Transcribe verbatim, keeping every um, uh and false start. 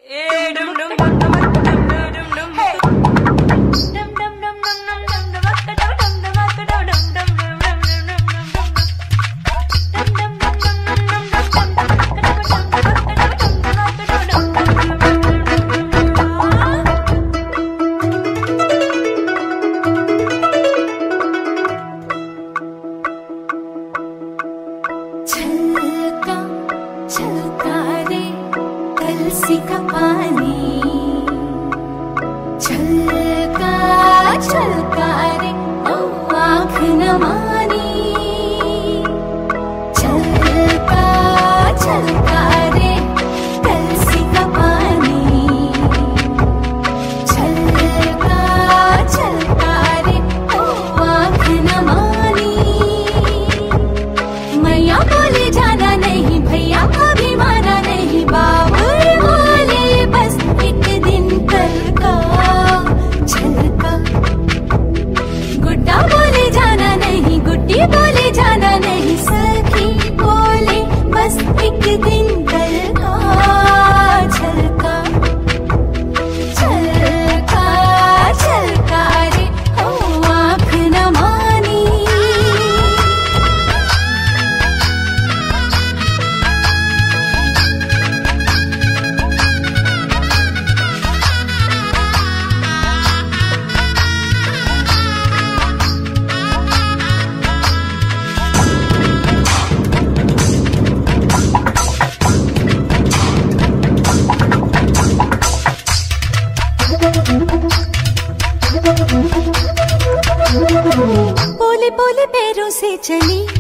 छलका छलका रे कलसी का पानी, छलका छलका रे ओ आँख न मानी, छलका छलका रे कलसी का पानी, छलका छलका रे ओ आँख न मानी। मैया बोले जाना नहीं, भैया कभी माना नहीं, बाबुल बोले बस एक दिन कल का छलका। गुड्डा बोले जाना नहीं, गुड्डी बोले जाना नहीं, सखी बोले बस एक दिन कल का छलका। छलका छलका रे ओ आँख न मानी। बोले बोले पैरों से चली